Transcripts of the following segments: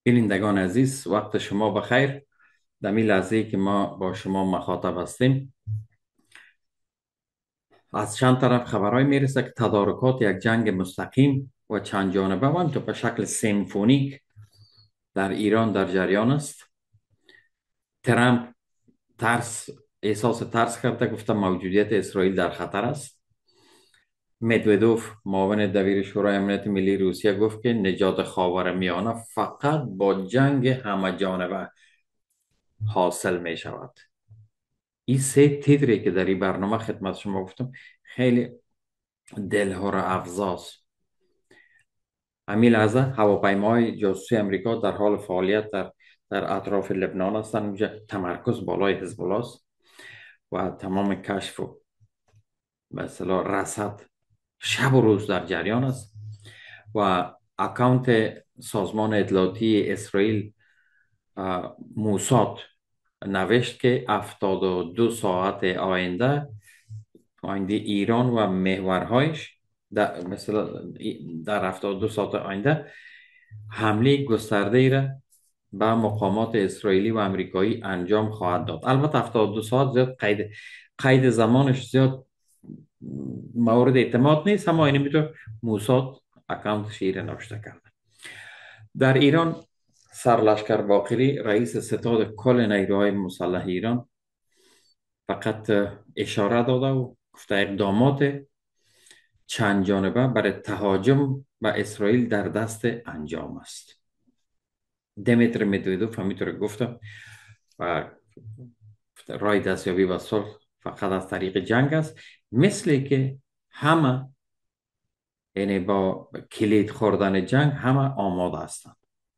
بینندگان عزیز، وقت شما بخیر. در این لحظه که ما با شما مخاطب هستیم، از چند طرف خبرهای میرسه که تدارکات یک جنگ مستقیم و چند جانبه و همینطور به شکل سمفونیک در ایران در جریان است. ترامپ احساس ترس کرده، گفته موجودیت اسرائیل در خطر است. مدودوف معاون دبیر شورای امنیت ملی روسیه گفت که نجات خاورمیانه فقط با جنگ همه جانبه حاصل می شود. این سه تیتری که در این برنامه خدمت شما گفتم خیلی دلهور افزاست. همین لحظه هواپیماهای جاسوسی امریکا در حال فعالیت در اطراف لبنان هستند. اونجا تمرکز بالای حزب الله است و تمام کشف و به اصطلاح رصد شب و روز در جریان است. و اکانت سازمان اطلاعاتی اسرائیل موساد نوشت که 72 ساعت آینده ایران و محورهایش در 72 ساعت آینده حمله گسترده ای را به مقامات اسرائیلی و امریکایی انجام خواهد داد. البته 72 ساعت زیاد قید زمانش زیاد مورد اعتماد نیست، اما اینه میتونه موساد اکانت شیر نوشته کرده. در ایران سرلشکر باقری رئیس ستاد کل نیروهای مسلح ایران فقط اشاره داده و گفته اقدامات چند جانبه برای تهاجم به اسرائیل در دست انجام است. دمیتر مدودوف همینطور گفته و رای دستیابی به صلح فقط از طریق جنگ است، مثل که همه یعنی با کلید خوردن جنگ همه آماده هستند.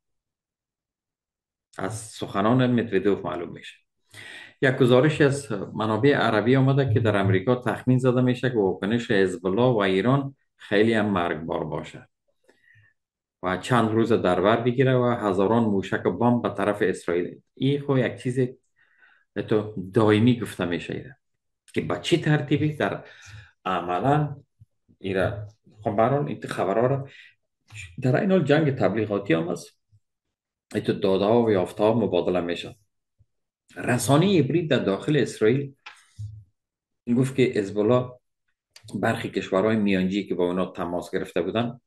از سخنان مدودوف معلوم میشه. یک گزارش از منابع عربی آمده که در امریکا تخمین زده میشه که واکنش حزب الله و ایران خیلی هم مرگبار باشه و چند روز در بر بگیره و هزاران موشک بمب به طرف اسرائیل. این خو یک چیز تو دائمی گفته میشه که با چه ترتیبی در عملا ایره. خب بران این خبرها را در این حال جنگ تبلیغاتی هم است. تو داده ها و یافته ها مبادله میشه. رسانه عبری در داخل اسرائیل گفت که حزب الله برخی کشورهای میانجی که با اونا تماس گرفته بودن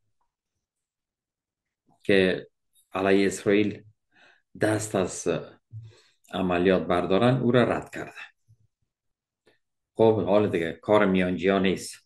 که علیه اسرائیل دست از عملیات بردارن او را رد کرده. خب حال دیگه کار میانجی ها نیست،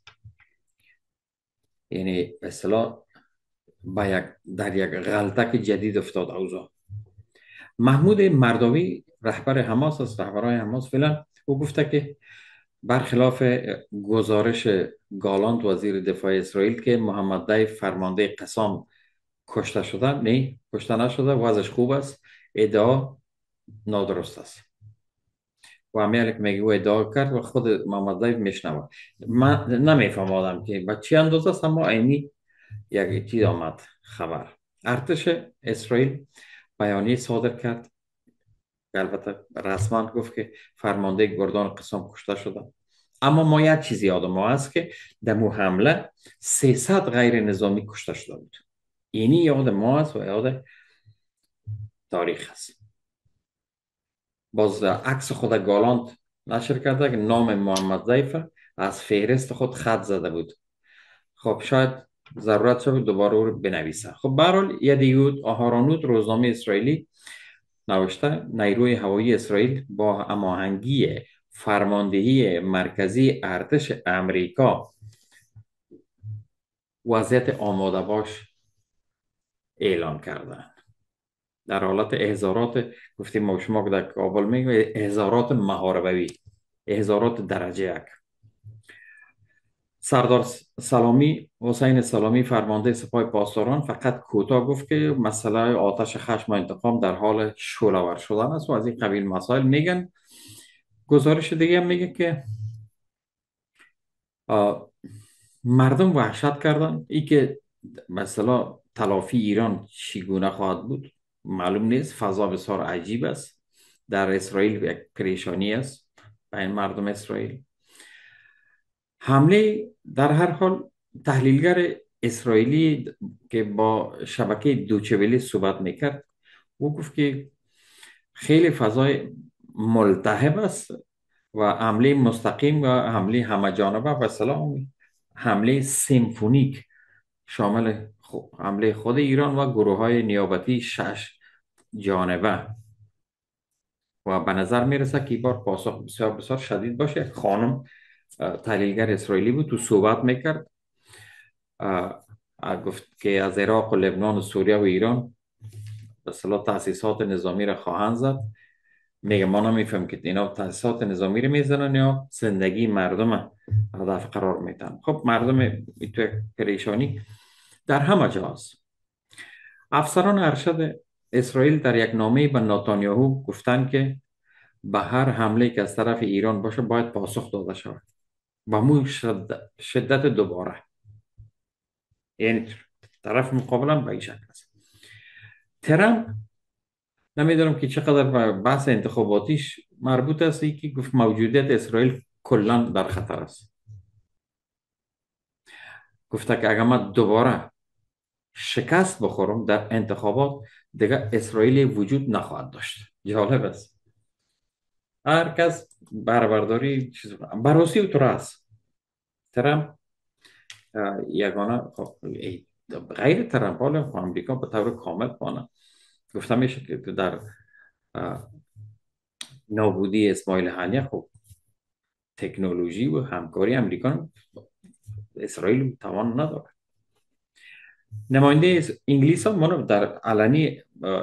یعنی به اصطلاح در یک غلطک جدید افتاد اوضاع. محمود مرداوی رهبر حماس است، رهبرای حماس فعلا، او گفته که برخلاف گزارش گالانت وزیر دفاع اسرائیل که محمد دیف فرمانده قسام کشته شده، نه کشته نشده، وضعش خوب است، ادعا نادرست است. و همیشه که میگه او ادعا کرد و خود محمد دیف میشنوه. من نمیفهمم که با چی اندازه است، اما اینی یک چیز آمد خبر. ارتش اسرائیل بیانیه صادر کرد، البته رسما گفت که فرمانده گردان قسام کشته شده. اما ما یک چیزی یاد ما هست که در مو حمله 300 غیر نظامی کشته شده بود. اینی یاد ما است و یاد تاریخ است. باز عکس خود گالانت نشر کرده که نام محمد ضیف از فهرست خود خط زده بود. خب شاید ضرورت شد دوباره او رو بنویسه. خب به هر حال یدیوت آهارانوت روزنامه اسرائیلی نوشته نیروی هوایی اسرائیل با هماهنگی فرماندهی مرکزی ارتش امریکا وضعیت آماده باش اعلان کردند. در حالت احضارات گفتیم ما شما که در کابل میگیم احضارات محاربوی، احضارات درجه یک. سردار سلامی، حسین سلامی فرمانده سپاه پاسداران فقط کوتاه گفت که مسئله آتش خشم و انتقام در حال شعله‌ور شدن است و از این قبیل مسائل میگن. گزارش دیگه هم میگه که مردم وحشت کردن. ای که مثلا تلافی ایران چگونه خواهد بود معلوم نیست. فضا بسیار عجیب است. در اسرائیل یک پریشانی است بین مردم اسرائیل. حمله در هر حال تحلیلگر اسرائیلی که با شبکه دوچولی صحبت میکرد او گفت که خیلی فضای ملتهب است و حمله مستقیم و حمله همه جانبه و سلام حمله سیمفونیک شامل حمله خود ایران و گروه های نیابتی 6 جانبه و به نظر میرسه که این بار پاسخ بسیار بسیار شدید باشه. خانم تحلیلگر اسرائیلی بود، تو صحبت میکرد، گفت که از عراق و لبنان و سوریه و ایران به اصطلاح تاسیسات نظامی را خواهند زد. میگه ما نمیفهم که اینا تاسیسات نظامی رو میزنن یا زندگی مردم هدف قرار میدن. خب مردم تو پریشانی در همه جا است. افسران ارشد اسرائیل در یک نامه به نتانیاهو گفتند که به هر حمله که از طرف ایران باشه باید پاسخ داده شود. با مو شدت دوباره، یعنی طرف مقابلم به این شکل است. ترامپ نمیدونم که چقدر به بحث انتخاباتیش مربوط است، که گفت موجودیت اسرائیل کلا در خطر است. گفته که اگر من دوباره شکست بخورم در انتخابات دیگه اسرائیل وجود نخواهد داشت. جالب است. هر کس بربرداری چیز براسی و است. ترامپ یگانه غیر ترامپ حال آمریکا به طور کامل بانه گفته میشه که در نابودی اسماعیل هنیه خب تکنولوژی و همکاری امریکا اسرائیل توان نداره. نماینده انگلیس هم منو در علنی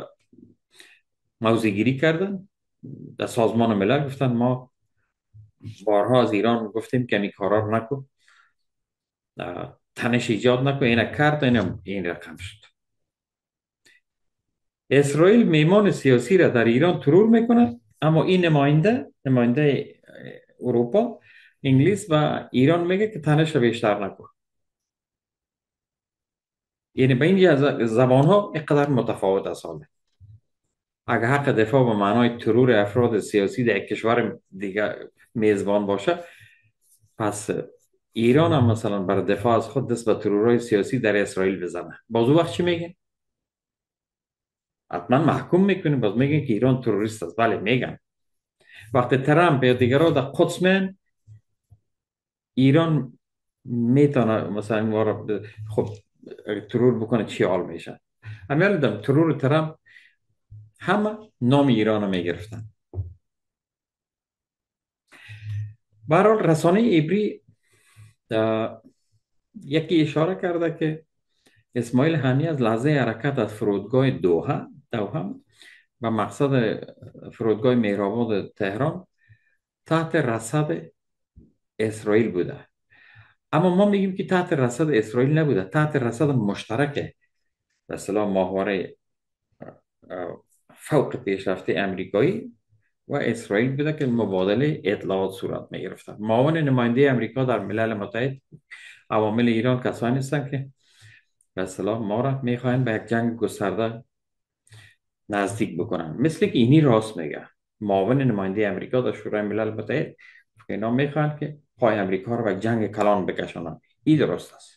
موضع گیری کردن در سازمان ملل، گفتن ما بارها از ایران گفتیم که این کارا رو نکن، تنش ایجاد نکن، این کرد این رقم شد. اسرائیل میمان سیاسی را در ایران ترور میکنه، اما این نماینده اروپا، انگلیس و ایران میگه که تنش بیشتر نکن. یعنی به این زبان ها اینقدر متفاوت است. اگر حق دفاع به معنای ترور افراد سیاسی در یک کشور دیگه میزبان باشه، پس ایران هم مثلا برای دفاع از خود دست به ترورهای سیاسی در اسرائیل بزنه. باز وقت چی میگن؟ حتما محکوم میکنیم، باز میگن که ایران تروریست است. بله میگن. وقتی ترامپ یا دیگرها در قدس من ایران میتونه مثلا خب ترور بکنه، چی حال میشه؟ همین دم ترور ترامپ همه نام ایران رو میگرفتن. برحال رسانه عبری یکی اشاره کرده که اسماعیل هنی از لحظه حرکت از فرودگاه دوحه و مقصد فرودگاه مهرآباد تهران تحت رصد اسرائیل بوده. اما ما میگیم که تحت رصد اسرائیل نبوده، تحت رصد مشترک به اصطلاح ماهواره فوق پیشرفته امریکایی و اسرائیل بوده که مبادله اطلاعات صورت می گرفته. معاون نماینده امریکا در ملل متحد، عوامل ایران کسانی هستند که به اصطلاح ما را میخواهند به یک جنگ گسترده نزدیک بکنن. مثل که اینی راست میگه معاون نماینده امریکا در شورای ملل متحد، اینا میخواهند که پای امریکا را به جنگ کلان بکشانند. این درست است.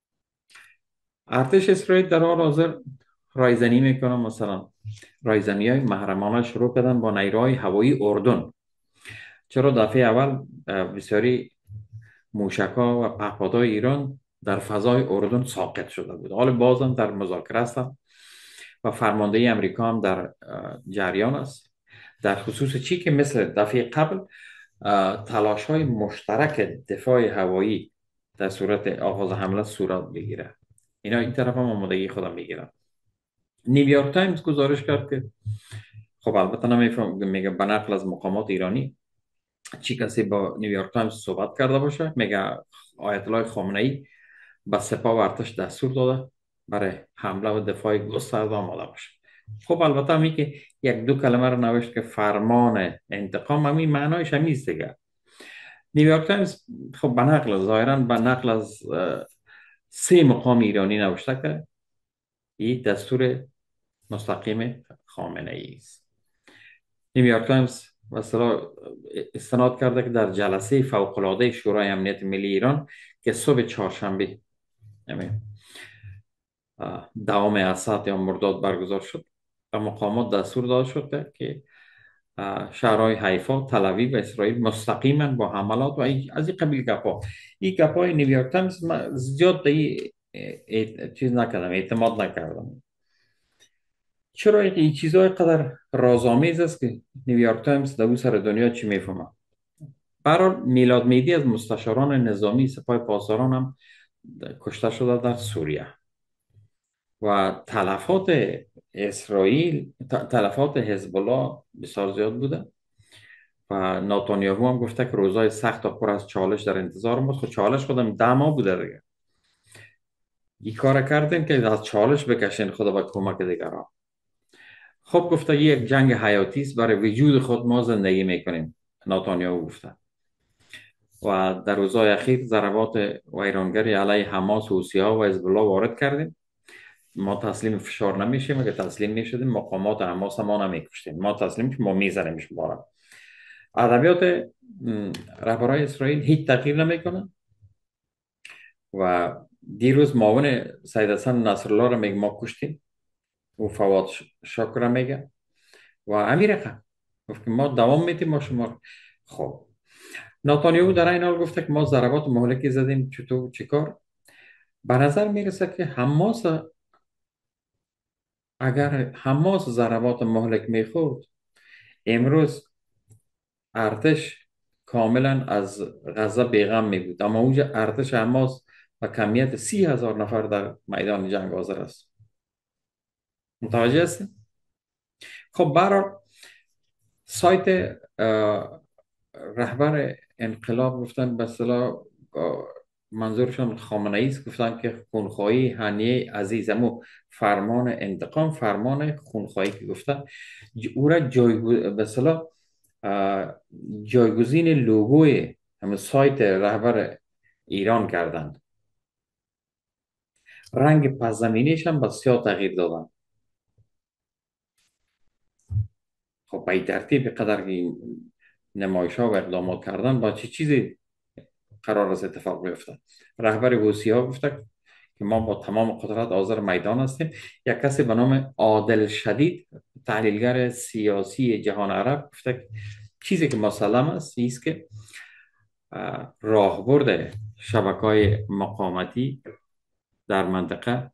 ارتش اسرائیل در حال حاضر رایزنی میکنه. مثلا رایزنی های محرمانه شروع کردن با نیروهای هوایی اردن، چرا دفعه اول بسیاری موشک‌ها و پهپادهای ایران در فضای اردن ساقط شده بود. حال بازم در مذاکره هستن و فرماندهی امریکا هم در جریان است، در خصوص چی که مثل دفعه قبل تلاش های مشترک دفاع هوایی در صورت آغاز حمله صورت بگیره. اینا این طرف هم آمادگی خودم میگیرن. نیویورک تایمز گزارش کرد که خب البته نمیفهم، میگه به نقل از مقامات ایرانی، چی کسی با نیویورک تایمز صحبت کرده باشه، میگه آیت الله خامنه ای به سپاه و ارتش دستور داده برای حمله و دفاع گسترده آماده باشه. خب البته همی که یک دو کلمه رو نوشت که فرمان انتقام، همین معنایش همیست دیگه. نیویورک تایمز خب به نقل ظاهرا به نقل از 3 مقام ایرانی نوشته که این دستور مستقیم خامنه ای است. نیویورک تایمز مثلا استناد کرده که در جلسه فوق‌العاده شورای امنیت ملی ایران که صبح چهارشنبه دوام اسد یا مرداد برگزار شد، و مقامات دستور داده شده که شهرهای حیفا، تل و اسرائیل مستقیما با حملات و از این قبیل گپا. این گپای نیویورک تایمز زیاد به چیز نکردم، اعتماد نکردم. چرا این چیزهای قدر رازآمیز است که نیویورک تایمز در اون سر دنیا چی میفهمه. برحال میلاد میدی از مستشاران نظامی سپاه پاسداران هم کشته شده در سوریه و تلفات اسرائیل، تلفات حزب الله بسیار زیاد بوده و ناتانیاهو هم گفته که روزای سخت و پر از چالش در انتظار بود. خود چالش خودم 10 ماه بوده دیگه. این کار کردین که از چالش بکشین خدا به کمک دیگران. خب گفته یک جنگ حیاتی است، برای وجود خود ما زندگی میکنیم، ناتانیاهو گفته. و در روزهای اخیر ضربات ویرانگری علیه حماس، حوثی‌ها و حزب الله وارد کردیم. ما تسلیم فشار نمیشیم، اگه تسلیم میشدیم مقامات حماس ما نمیکشتیم. ما تسلیم که ما میزنیمش بارا. ادبیات رهبرای اسرائیل هیچ تغییر نمیکنه و دیروز معاون سید حسن نصرالله رو میگه ما کشتیم و فواد شاکر رو میگه و امیر رقم گفت که ما دوام میدیم ما شما رو. خب نتانیاهو در این حال گفته که ما ضربات مهلکی زدیم، چطور چیکار؟ به نظر میرسه که حماس، اگر حماس ضربات مهلک میخورد امروز ارتش کاملا از غزه بیغم می بود، اما اونجا ارتش حماس و کمیت 30,000 نفر در میدان جنگ حاضر است. متوجه هستید؟ خب برای سایت رهبر انقلاب گفتن به اصطلاح منظورشون خامنه ای است، گفتن که خونخواهی هنیه عزیز، اما فرمان انتقام، فرمان خونخواهی که گفتن او را به اصطلاح جایگزین لوگوی همه سایت رهبر ایران کردند. رنگ پس زمینیش هم به سیاه تغییر دادن. خب به این ترتیب قدر که نمایش ها و اقدامات کردن با چه چیزی قرار است اتفاق بیفته. رهبر حوثی ها گفته که ما با تمام قدرت حاضر میدان هستیم. یک کسی به نام عادل شدید، تحلیلگر سیاسی جهان عرب، گفته که چیزی که مسلم است است که راهبرد شبکه‌های مقاومتی در منطقه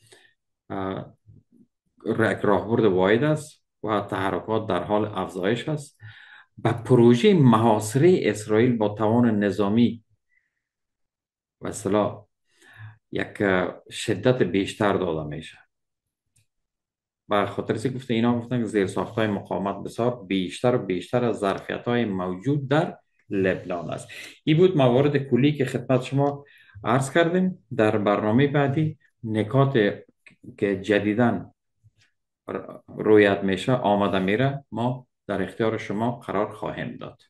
راهبرد واحد است و تحرکات در حال افزایش است. به پروژه محاصره اسرائیل با توان نظامی و اصطلاح یک شدت بیشتر داده میشه. و خاطر سی گفته اینا گفتن که زیرساخت‌های مقاومت بسیار بیشتر و بیشتر از ظرفیت‌های موجود در لبنان است. این بود موارد کلی که خدمت شما عرض کردیم. در برنامه بعدی نکات که جدیداً رویت میشه آمده میره ما در اختیار شما قرار خواهیم داد.